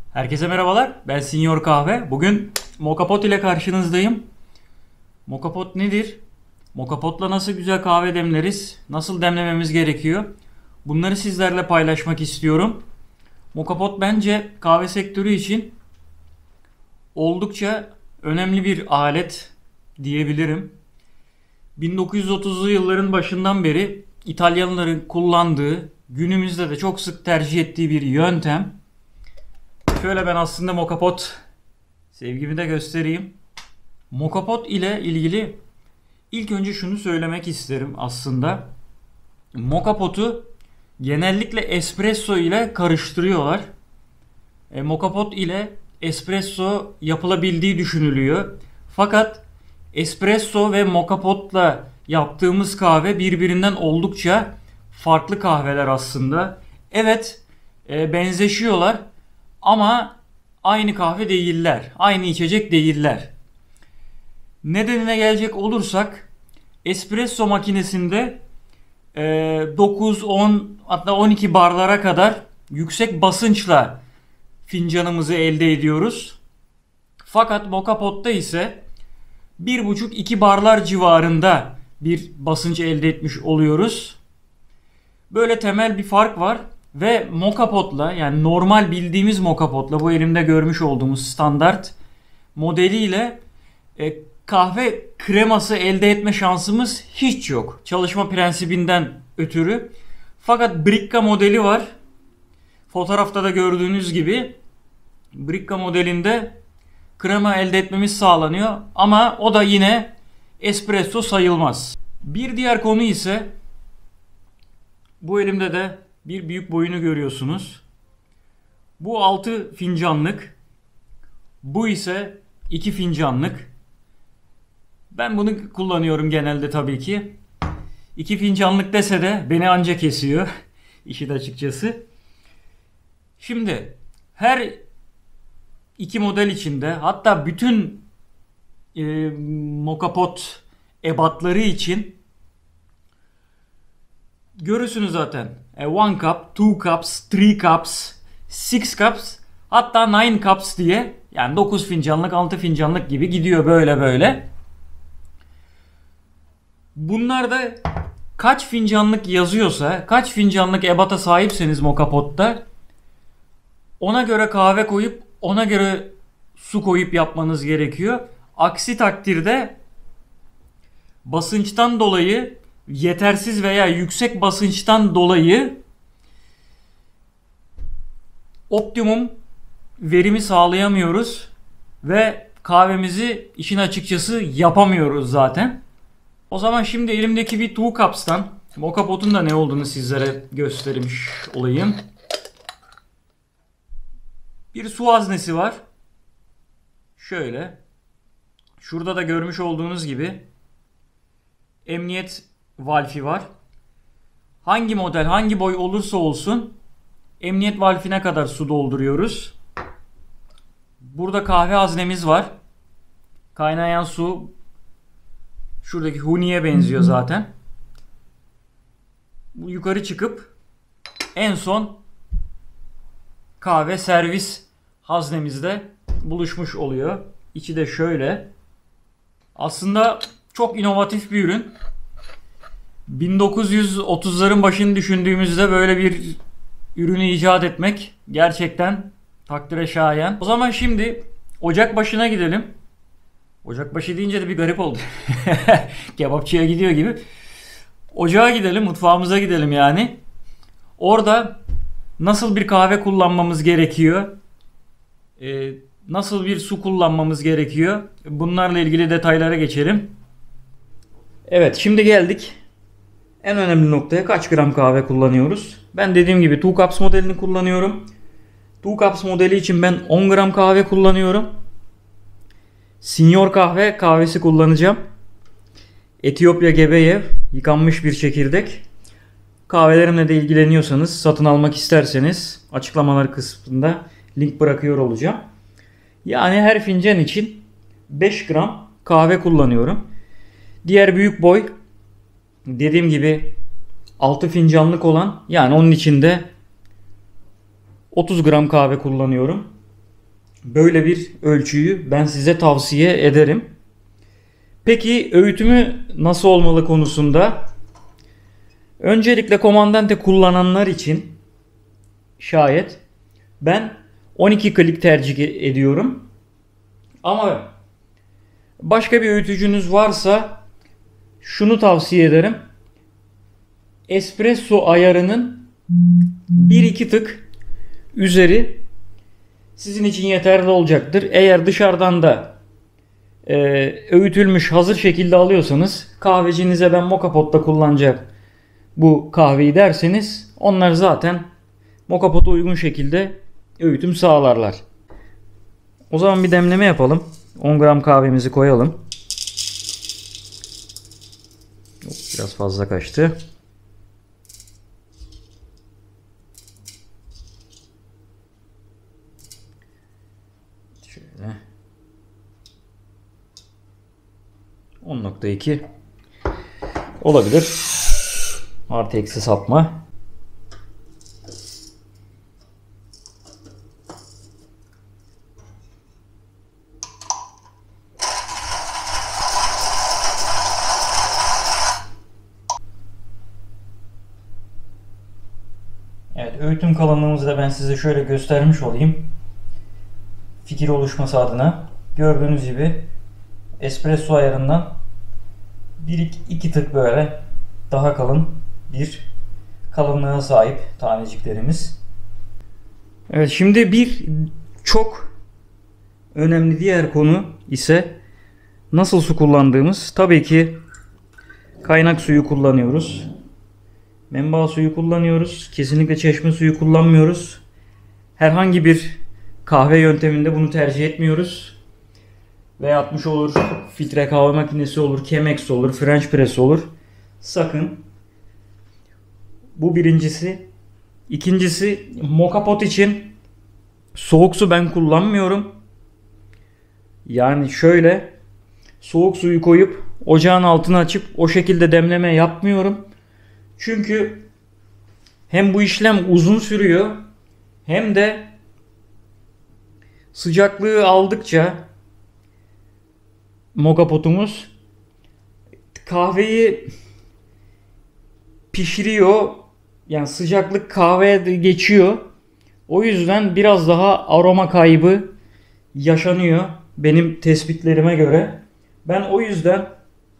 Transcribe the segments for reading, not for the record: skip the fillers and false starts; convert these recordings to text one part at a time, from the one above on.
Herkese merhabalar. Ben Sinyor Kahve. Bugün Moka Pot ile karşınızdayım. Moka Pot nedir? Moka Pot'la nasıl güzel kahve demleriz? Nasıl demlememiz gerekiyor? Bunları sizlerle paylaşmak istiyorum. Moka Pot bence kahve sektörü için oldukça önemli bir alet diyebilirim. 1930'lu yılların başından beri İtalyanların kullandığı, günümüzde de çok sık tercih ettiği bir yöntem. Şöyle ben aslında Moka Pot sevgimi de göstereyim. Moka Pot ile ilgili ilk önce şunu söylemek isterim aslında. Moka Pot'u genellikle espresso ile karıştırıyorlar. Moka Pot ile espresso yapılabildiği düşünülüyor. Fakat espresso ve Moka Pot'la yaptığımız kahve birbirinden oldukça farklı kahveler aslında. Evet, benzeşiyorlar. Ama aynı kahve değiller. Aynı içecek değiller. Nedenine gelecek olursak espresso makinesinde 9, 10 hatta 12 barlara kadar yüksek basınçla fincanımızı elde ediyoruz. Fakat Moka Pot'ta ise 1,5-2 barlar civarında bir basınç elde etmiş oluyoruz. Böyle temel bir fark var. Ve Moka Pot'la, yani normal bildiğimiz Moka Pot'la, bu elimde görmüş olduğumuz standart modeliyle kahve kreması elde etme şansımız hiç yok. Çalışma prensibinden ötürü. Fakat Bricka modeli var. Fotoğrafta da gördüğünüz gibi Bricka modelinde krema elde etmemiz sağlanıyor. Ama o da yine espresso sayılmaz. Bir diğer konu ise bu elimde de bir büyük boyunu görüyorsunuz. Bu 6 fincanlık. Bu ise 2 fincanlık. Ben bunu kullanıyorum genelde tabii ki. 2 fincanlık dese de beni anca kesiyor. İşin açıkçası. Şimdi her iki model içinde, hatta bütün Moka Pot ebatları için görürsünüz zaten. One cup, two cups, three cups, six cups, hatta nine cups diye, yani 9 fincanlık, 6 fincanlık gibi gidiyor böyle böyle. Bunlar da kaç fincanlık yazıyorsa, kaç fincanlık ebata sahipseniz Moka Pot'ta, ona göre kahve koyup ona göre su koyup yapmanız gerekiyor. Aksi takdirde basınçtan dolayı, yetersiz veya yüksek basınçtan dolayı optimum verimi sağlayamıyoruz ve kahvemizi işin açıkçası yapamıyoruz zaten. O zaman şimdi elimdeki bir Two Cups'tan Moka Pot'un da ne olduğunu sizlere göstermiş olayım. Bir su haznesi var. Şöyle. Şurada da görmüş olduğunuz gibi emniyet valfi var. Hangi model, hangi boy olursa olsun emniyet valfine kadar su dolduruyoruz. Burada kahve haznemiz var. Kaynayan su şuradaki huniye benziyor zaten. Bu yukarı çıkıp en son kahve servis haznemizde buluşmuş oluyor. İçi de şöyle. Aslında çok inovatif bir ürün. 1930'ların başını düşündüğümüzde böyle bir ürünü icat etmek gerçekten takdire şayan. O zaman şimdi ocak başına gidelim. Ocak başı deyince de bir garip oldu. Kebapçıya gidiyor gibi. Ocağa gidelim, mutfağımıza gidelim yani. Orada nasıl bir kahve kullanmamız gerekiyor? Nasıl bir su kullanmamız gerekiyor? Bunlarla ilgili detaylara geçelim. Evet, şimdi geldik en önemli noktaya: kaç gram kahve kullanıyoruz? Ben dediğim gibi Two Cups modelini kullanıyorum. Two Cups modeli için ben 10 gram kahve kullanıyorum. Sinyor Kahve kahvesi kullanacağım. Etiyopya Gebeyev yıkanmış bir çekirdek. Kahvelerimle de ilgileniyorsanız, satın almak isterseniz açıklamalar kısmında link bırakıyor olacağım. Yani her fincan için 5 gram kahve kullanıyorum. Diğer büyük boy, dediğim gibi 6 fincanlık olan, yani onun içinde 30 gram kahve kullanıyorum. böyle bir ölçüyü ben size tavsiye ederim. Peki öğütümü nasıl olmalı konusunda? Öncelikle Comandante kullananlar için şayet ben 12 klik tercih ediyorum. Ama başka bir öğütücünüz varsa şunu tavsiye ederim. Espresso ayarının 1-2 tık üzeri sizin için yeterli olacaktır. Eğer dışarıdan da öğütülmüş hazır şekilde alıyorsanız, kahvecinize ben Moka Pot'ta kullanacak bu kahveyi derseniz, onlar zaten Moka Pot'a uygun şekilde öğütüm sağlarlar. O zaman bir demleme yapalım. 10 gram kahvemizi koyalım. Biraz fazla kaçtı. Şöyle. 10.2 olabilir. Artı eksi sapma. Evet, öğütüm kalınlığımızı da ben size şöyle göstermiş olayım. Fikir oluşması adına. Gördüğünüz gibi espresso ayarından 1-2 tık böyle daha kalın bir kalınlığa sahip taneciklerimiz. Evet, şimdi bir çok önemli diğer konu ise nasıl su kullandığımız. Tabii ki kaynak suyu kullanıyoruz. Menba suyu kullanıyoruz. Kesinlikle çeşme suyu kullanmıyoruz. Herhangi bir kahve yönteminde bunu tercih etmiyoruz. V60 olur, filtre kahve makinesi olur, Chemex olur, French press olur. Sakın. Bu birincisi. İkincisi, Moka Pot için soğuk su ben kullanmıyorum. Yani şöyle soğuk suyu koyup ocağın altını açıp o şekilde demleme yapmıyorum. Çünkü hem bu işlem uzun sürüyor, hem de sıcaklığı aldıkça Moka Pot'umuz kahveyi pişiriyor. Yani sıcaklık kahveye geçiyor. O yüzden biraz daha aroma kaybı yaşanıyor benim tespitlerime göre. Ben o yüzden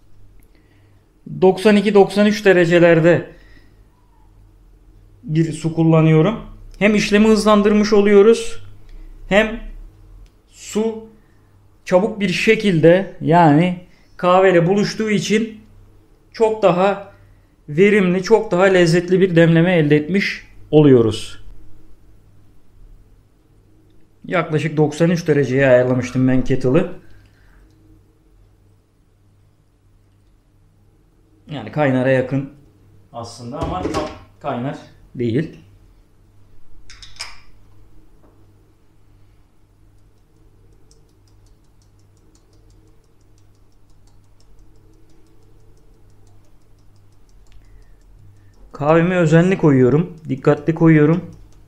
92-93 derecelerde bir su kullanıyorum. Hem işlemi hızlandırmış oluyoruz, hem su çabuk bir şekilde, yani kahveyle buluştuğu için çok daha verimli, çok daha lezzetli bir demleme elde etmiş oluyoruz. Yaklaşık 93 dereceye ayarlamıştım ben kettle'ı. Yani kaynara yakın aslında ama tam kaynar değil. Kahvemi özenli koyuyorum. Dikkatli koyuyorum.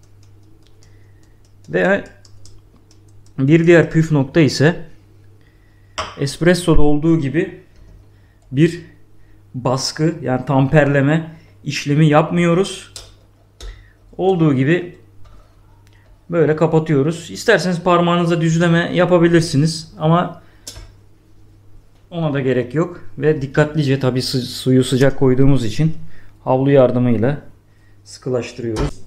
Ve bir diğer püf nokta ise espressoda olduğu gibi bir baskı, yani tamperleme işlemi yapmıyoruz. Olduğu gibi böyle kapatıyoruz. İsterseniz parmağınıza düzleme yapabilirsiniz ama ona da gerek yok. Ve dikkatlice, tabi suyu sıcak koyduğumuz için havlu yardımıyla sıkılaştırıyoruz.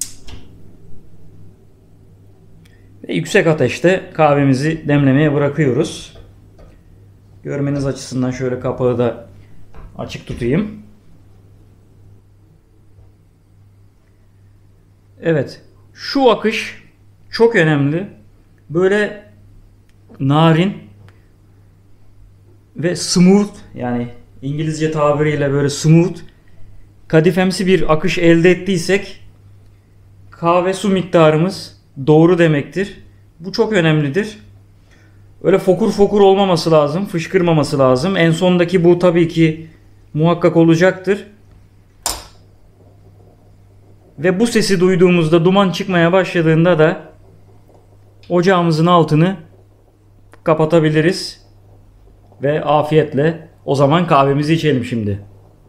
Ve yüksek ateşte kahvemizi demlemeye bırakıyoruz. Görmeniz açısından şöyle kapağı da açık tutayım. Evet, şu akış çok önemli. Böyle narin ve smooth, yani İngilizce tabiriyle böyle smooth, kadifemsi bir akış elde ettiysek kahve su miktarımız doğru demektir. Bu çok önemlidir. Öyle fokur fokur olmaması lazım, fışkırmaması lazım. En sondaki bu tabii ki muhakkak olacaktır. Ve bu sesi duyduğumuzda, duman çıkmaya başladığında da ocağımızın altını kapatabiliriz. Ve afiyetle o zaman kahvemizi içelim şimdi.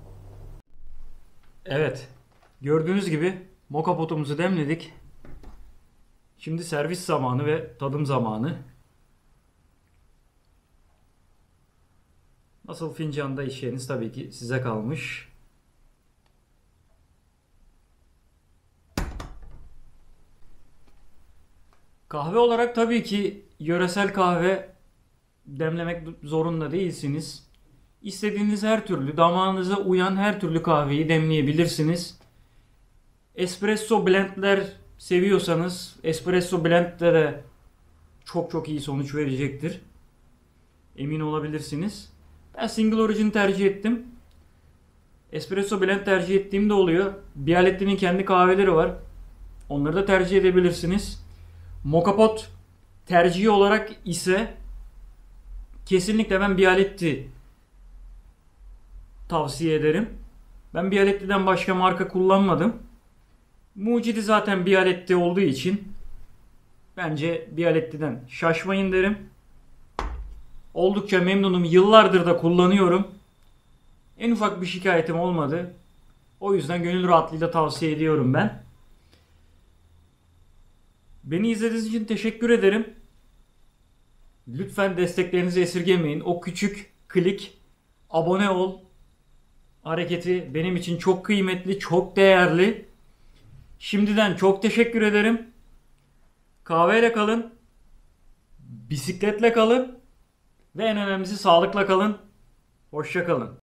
Evet. Gördüğünüz gibi moka potumuzu demledik. Şimdi servis zamanı ve tadım zamanı. Nasıl fincanda içeceğiniz tabii ki size kalmış. Kahve olarak tabii ki yöresel kahve demlemek zorunda değilsiniz. İstediğiniz her türlü, damağınıza uyan her türlü kahveyi demleyebilirsiniz. Espresso blendler seviyorsanız espresso blendle de çok çok iyi sonuç verecektir. Emin olabilirsiniz. Ben single origin tercih ettim. Espresso blend tercih ettiğim de oluyor. Bialetti'nin kendi kahveleri var. Onları da tercih edebilirsiniz. Moka pot tercihi olarak ise kesinlikle ben Bialetti tavsiye ederim. Ben Bialetti'den başka marka kullanmadım. Mucidi zaten Bialetti olduğu için bence Bialetti'den şaşmayın derim. Oldukça memnunum. Yıllardır da kullanıyorum. En ufak bir şikayetim olmadı. O yüzden gönül rahatlığıyla tavsiye ediyorum ben. Beni izlediğiniz için teşekkür ederim. Lütfen desteklerinizi esirgemeyin. O küçük klik, abone ol hareketi benim için çok kıymetli, çok değerli. Şimdiden çok teşekkür ederim. Kahveyle kalın, bisikletle kalın ve en önemlisi sağlıkla kalın. Hoşça kalın.